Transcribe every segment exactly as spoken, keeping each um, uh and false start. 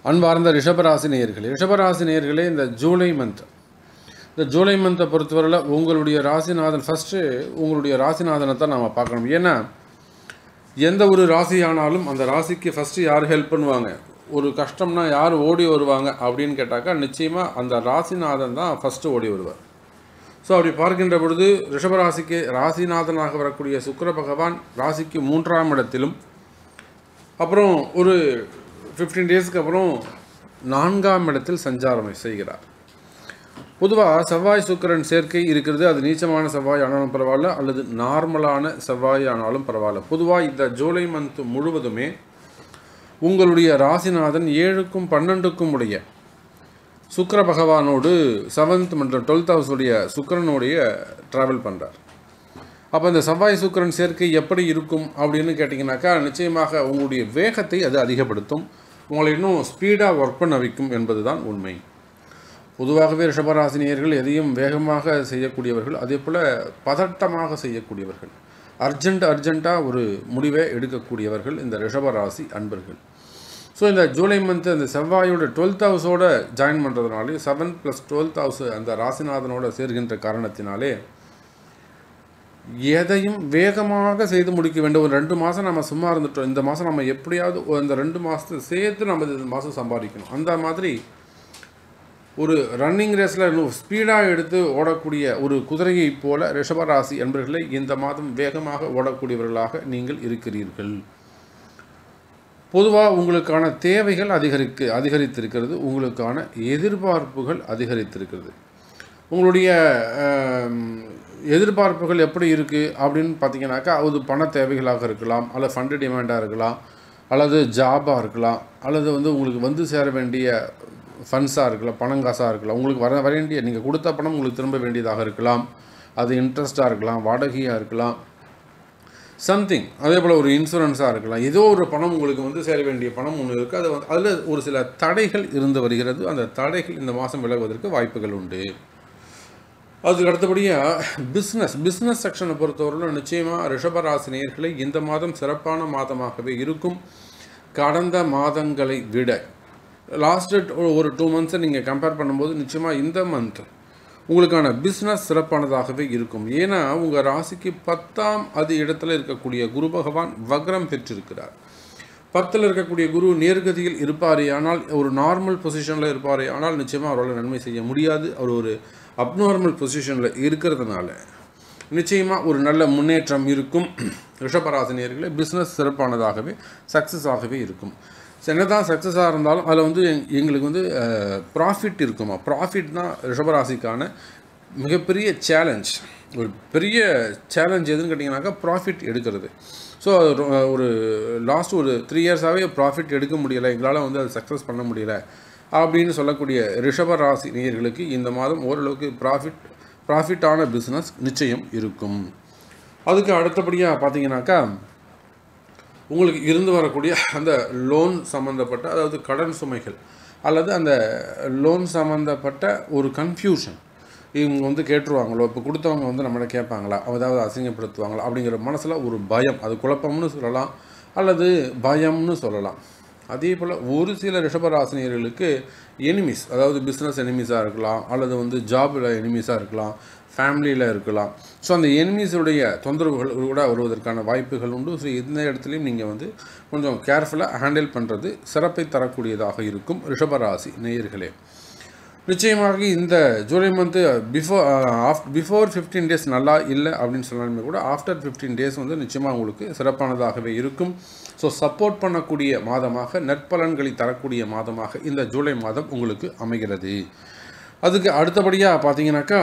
அன்பார்ந்த ரிஷபராசி நேயர்களே ரிஷபராசி நேயர்களே இந்த ஜூலை மந்த் இந்த ஜூலை மந்த்தை பொறுத்தவரையில் உங்களுடைய ராசிநாதன் ஃபஸ்ட்டு உங்களுடைய ராசிநாதனை தான் நம்ம பார்க்கணும். ஏன்னா எந்த ஒரு ராசியானாலும் அந்த ராசிக்கு ஃபஸ்ட்டு யார் ஹெல்ப் பண்ணுவாங்க, ஒரு கஷ்டம்னா யார் ஓடி வருவாங்க அப்படின்னு கேட்டாக்கா நிச்சயமாக அந்த ராசிநாதன் தான் ஃபஸ்ட்டு ஓடி வருவார். ஸோ அப்படி பார்க்கின்ற பொழுது ரிஷபராசிக்கு ராசிநாதனாக வரக்கூடிய சுக்கிர பகவான் ராசிக்கு மூன்றாம் இடத்திலும் அப்புறம் ஒரு ஃபிஃப்டீன் டேஸ்க்கு அப்புறம் நான்காம் இடத்தில் சஞ்சாரம் செய்கிறார். பொதுவாக செவ்வாய் சுக்கிரன் சேர்க்கை இருக்கிறது. அது நீச்சமான செவ்வாய் ஆனாலும் பரவாயில்ல, அல்லது நார்மலான செவ்வாய் ஆனாலும் பரவாயில்ல. பொதுவாக இந்த ஜூலை மந்த் முழுவதுமே உங்களுடைய ராசிநாதன் ஏழுக்கும் பன்னெண்டுக்கும் உடைய சுக்கிர பகவானோடு செவன்த் மற்றும் டுவெல்த் ஹவுஸுடைய சுக்கிரனுடைய ட்ராவல் பண்ணுறார். அப்போ இந்த செவ்வாய் சுக்கிரன் சேர்க்கை எப்படி இருக்கும் அப்படின்னு கேட்டிங்கனாக்கா நிச்சயமாக உங்களுடைய வேகத்தை அது அதிகப்படுத்தும், உங்களை இன்னும் ஸ்பீடாக ஒர்க் பண்ண வைக்கும் என்பது தான் உண்மை. பொதுவாகவே ரிஷபராசினியர்கள் எதையும் வேகமாக செய்யக்கூடியவர்கள், அதே போல் பதட்டமாக செய்யக்கூடியவர்கள், அர்ஜெண்ட் அர்ஜெண்ட்டாக ஒரு முடிவை எடுக்கக்கூடியவர்கள் இந்த ரிஷபராசி அன்பர்கள். ஸோ இந்த ஜூலை மந்த்து அந்த செவ்வாயோட டுவெல்த் ஹவுஸோடு ஜாயின் பண்ணுறதுனாலே செவன்த் ப்ளஸ் டுவெல்த் ஹவுஸ் அந்த ராசிநாதனோட சேர்கின்ற காரணத்தினாலே எதையும் வேகமாக செய்து முடிக்க வேண்டும். ஒரு ரெண்டு மாதம் நம்ம சும்மா இருந்துட்டோம், இந்த மாதம் நம்ம எப்படியாவது இந்த ரெண்டு மாதத்தை சேர்த்து நம்ம இந்த மாதம் சம்பாதிக்கணும், அந்த மாதிரி ஒரு ரன்னிங் ரேஸில் இன்னும் ஸ்பீடாக எடுத்து ஓடக்கூடிய ஒரு குதிரையை போல ரிஷபராசி என்பவர்களை இந்த மாதம் வேகமாக ஓடக்கூடியவர்களாக நீங்கள் இருக்கிறீர்கள். பொதுவாக உங்களுக்கான தேவைகள் அதிகரிக்க அதிகரித்திருக்கிறது, உங்களுக்கான எதிர்பார்ப்புகள் அதிகரித்திருக்கிறது. உங்களுடைய எதிர்பார்ப்புகள் எப்படி இருக்குது அப்படின்னு பார்த்தீங்கன்னாக்கா அது பண தேவைகளாக இருக்கலாம், அல்லது ஃபண்டு டிமாண்டாக இருக்கலாம், அல்லது ஜாபாக இருக்கலாம், அல்லது வந்து உங்களுக்கு வந்து சேர வேண்டிய ஃபண்ட்ஸாக இருக்கலாம், பணங்காசாக இருக்கலாம், உங்களுக்கு வர வேண்டிய நீங்கள் கொடுத்த பணம் உங்களுக்கு திரும்ப வேண்டியதாக இருக்கலாம், அது இன்ட்ரெஸ்ட்டாக இருக்கலாம், வாடகையாக இருக்கலாம், சம்திங். அதே போல் ஒரு இன்சூரன்ஸாக இருக்கலாம், ஏதோ ஒரு பணம் உங்களுக்கு வந்து சேர வேண்டிய பணம் ஒன்று இருக்குது. அது வந்து அதில் ஒரு சில தடைகள் இருந்து வருகிறது. அந்த தடைகள் இந்த மாதம் விலகுவதற்கு வாய்ப்புகள் உண்டு. அதுக்கு அடுத்தபடியாக பிஸ்னஸ் பிஸ்னஸ் செக்ஷனை பொறுத்தவரையில் நிச்சயமாக ரிஷபராசினியர்களை இந்த மாதம் சிறப்பான மாதமாகவே இருக்கும். கடந்த மாதங்களை விட லாஸ்ட்டு ஒரு டூ மந்த்ஸை நீங்கள் கம்பேர் பண்ணும்போது நிச்சயமாக இந்த மந்த் உங்களுக்கான பிஸ்னஸ் சிறப்பானதாகவே இருக்கும். ஏன்னா உங்கள் ராசிக்கு பத்தாம் அது இடத்துல இருக்கக்கூடிய குரு பகவான் வக்ரம் பெற்றிருக்கிறார். பத்தில் இருக்கக்கூடிய குரு நேர்கதியில் இருப்பாரே ஆனால், ஒரு நார்மல் பொசிஷனில் இருப்பாரே ஆனால் நிச்சயமாக அவரால் நன்மை செய்ய முடியாது. அவர் ஒரு அப்நார்மல் பொசிஷனில் இருக்கிறதுனால நிச்சயமாக ஒரு நல்ல முன்னேற்றம் இருக்கும். ரிஷபராசினியர்களே பிஸ்னஸ் சிறப்பானதாகவே சக்ஸஸ் ஆகவே இருக்கும். என்ன தான் சக்ஸஸாக இருந்தாலும் அதில் வந்து எங்களுக்கு வந்து ப்ராஃபிட் இருக்குமா, ப்ராஃபிட் தான் ரிஷபராசிக்கான மிகப்பெரிய சேலஞ்ச். ஒரு பெரிய சேலஞ்ச் எதுன்னு கேட்டிங்கனாக்கா ப்ராஃபிட் எடுக்கிறது. ஸோ ஒரு லாஸ்ட் ஒரு த்ரீ இயர்ஸாகவே ப்ராஃபிட் எடுக்க முடியலை, எங்களால் வந்து அது சக்ஸஸ் பண்ண முடியலை அப்படின்னு சொல்லக்கூடிய ரிஷபராசி நேயர்களுக்கு இந்த மாதம் ஓரளவுக்கு ப்ராஃபிட் ப்ராஃபிட்டான பிஸ்னஸ் நிச்சயம் இருக்கும். அதுக்கு அடுத்தபடியாக பார்த்தீங்கன்னாக்கா உங்களுக்கு இருந்து வரக்கூடிய அந்த லோன் சம்மந்தப்பட்ட, அதாவது கடன் சுமைகள் அல்லது அந்த லோன் சம்மந்தப்பட்ட ஒரு கன்ஃபியூஷன், இவங்க வந்து கேட்டுருவாங்களோ, இப்போ கொடுத்தவங்க வந்து நம்மளை கேட்பாங்களா, அதாவது அசிங்கப்படுத்துவாங்களா அப்படிங்கிற மனசில் ஒரு பயம், அது குழப்பம்னு சொல்லலாம் அல்லது பயம்னு சொல்லலாம். அதே போல் ஒரு சில ரிஷபராசினியர்களுக்கு எனிமீஸ், அதாவது பிஸ்னஸ் எனிமீஸாக இருக்கலாம், அல்லது வந்து ஜாபில் எனிமீஸாக இருக்கலாம், ஃபேமிலியில் இருக்கலாம். ஸோ அந்த எனிமீஸுடைய தொந்தரவுகள் கூட வருவதற்கான வாய்ப்புகள் உண்டு. ஸோ இந்த இடத்துலையும் நீங்கள் வந்து கொஞ்சம் கேர்ஃபுல்லாக ஹேண்டில் பண்ணுறது சிறப்பை தரக்கூடியதாக இருக்கும் ரிஷபராசி நேயர்களே. நிச்சயமாக இந்த July month before half before fifteen days நல்லா இல்லை அப்படின்னு சொன்னாலுமே கூட ஆஃப்டர் ஃபிஃப்டீன் டேஸ் வந்து நிச்சயமாக உங்களுக்கு சிறப்பானதாகவே இருக்கும். ஸோ சப்போர்ட் பண்ணக்கூடிய மாதமாக, நற்பலன்களை தரக்கூடிய மாதமாக இந்த ஜூலை மாதம் உங்களுக்கு அமைகிறது. அதுக்கு அடுத்தபடியாக பார்த்தீங்கன்னாக்கா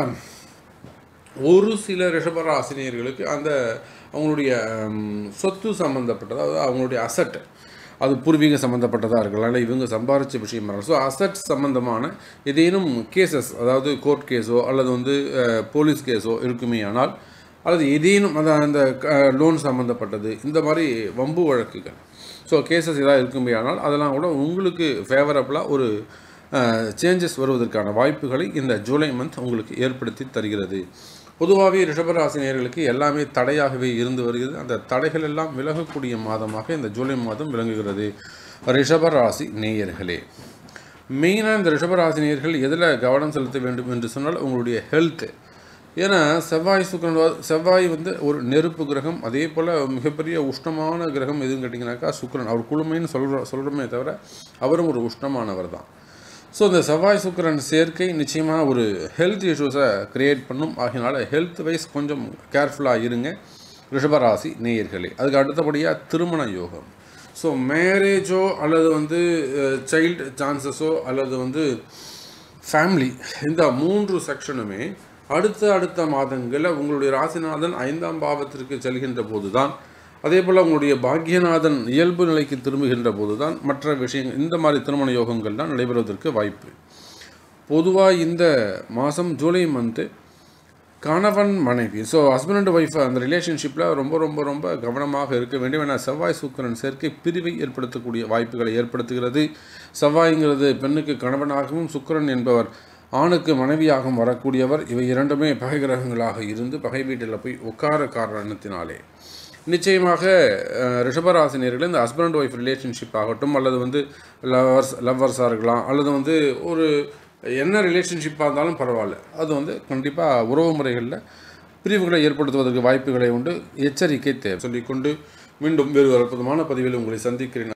ஒரு சில ரிஷபராசினியர்களுக்கு அந்த அவங்களுடைய சொத்து சம்மந்தப்பட்டது, அதாவது அவங்களுடைய அசட், அது பூர்வீக சம்மந்தப்பட்டதாக இருக்கலாம், இல்லை இவங்க சம்பாதிச்ச விஷயம். ஸோ அசட் சம்மந்தமான ஏதேனும் கேசஸ், அதாவது கோர்ட் கேஸோ அல்லது வந்து போலீஸ் கேஸோ இருக்குமே ஆனால், அல்லது ஏதேனும் அந்த அந்த லோன் சம்மந்தப்பட்டது இந்த மாதிரி வம்பு வழக்குகள், ஸோ கேசஸ் ஏதாவது இருக்குமே ஆனால் அதெல்லாம் கூட உங்களுக்கு ஃபேவரபுளாக ஒரு சேஞ்சஸ் வருவதற்கான வாய்ப்புகளை இந்த ஜூலை மந்த் உங்களுக்கு ஏற்படுத்தி தருகிறது. பொதுவாகவே ரிஷபராசினியர்களுக்கு எல்லாமே தடையாகவே இருந்து வருகிறது. அந்த தடைகள் எல்லாம் விலகக்கூடிய மாதமாக இந்த ஜூலை மாதம் விளங்குகிறது ரிஷபராசி நேயர்களே. மெயினாக இந்த ரிஷபராசினியர்கள் எதில் கவனம் செலுத்த வேண்டும் என்று சொன்னால் உங்களுடைய ஹெல்த்து. ஏன்னா செவ்வாய் சுக்கிரன் செவ்வாய் வந்து ஒரு நெருப்பு கிரகம், அதே போல் மிகப்பெரிய உஷ்ணமான கிரகம் எதுன்னு கேட்டிங்கனாக்கா சுக்கிரன். அவர் குளுமைன்னு சொல்கிற சொல்கிறோமே தவிர அவரும் ஒரு உஷ்ணமானவர் தான். ஸோ இந்த செவ்வாய் சுக்கிரன் சேர்க்கை நிச்சயமாக ஒரு ஹெல்த் இஷ்யூஸை க்ரியேட் பண்ணும். ஆகினால ஹெல்த் வைஸ் கொஞ்சம் கேர்ஃபுல்லாக இருங்க ரிஷபராசி நேயர்களே. அதுக்கு அடுத்தபடியாக திருமண யோகம். ஸோ மேரேஜோ அல்லது வந்து சைல்டு சான்சஸோ அல்லது வந்து ஃபேமிலி, இந்த மூன்று செக்ஷனுமே அடுத்த அடுத்த மாதங்களில் உங்களுடைய ராசிநாதன் ஐந்தாம் பாவத்திற்கு செல்கின்ற போது தான், அதே போல் உங்களுடைய பாக்யநாதன் இயல்பு நிலைக்கு திரும்புகின்ற போது தான் மற்ற விஷயங்கள் இந்த மாதிரி திருமண யோகங்கள் தான் நடைபெறுவதற்கு வாய்ப்பு. பொதுவாக இந்த மாதம் ஜூலை மந்த்து கணவன் மனைவி, ஸோ ஹஸ்பண்ட் அண்ட் ஒய்ஃப் அந்த ரிலேஷன்ஷிப்பில் ரொம்ப ரொம்ப ரொம்ப கவனமாக இருக்க வேண்டும். ஏன்னா செவ்வாய் சுக்கிரன் சேர்க்கை பிரிவை ஏற்படுத்தக்கூடிய வாய்ப்புகளை ஏற்படுத்துகிறது. செவ்வாய்ங்கிறது பெண்ணுக்கு கணவனாகவும், சுக்கிரன் என்பவர் ஆணுக்கு மனைவியாகவும் வரக்கூடியவர். இவை இரண்டுமே பகை கிரகங்களாக இருந்து பகை வீட்டில் போய் உட்கார காரணத்தினாலே நிச்சயமாக ரிஷபராசினியர்கள் இந்த ஹஸ்பண்ட் அண்ட் ஒய்ஃப் ரிலேஷன்ஷிப் ஆகட்டும், அல்லது வந்து லவ்வர்ஸ் லவ்வர்ஸாக இருக்கலாம், அல்லது வந்து ஒரு என்ன ரிலேஷன்ஷிப்பாக இருந்தாலும் பரவாயில்ல, அது வந்து கண்டிப்பாக உறவு முறைகளில் பிரிவுகளை ஏற்படுத்துவதற்கு வாய்ப்புகளை உண்டு. எச்சரிக்கை தேவை சொல்லிக்கொண்டு மீண்டும் வேறு அற்புதமான பதிவில் உங்களை சந்திக்கிறேன்.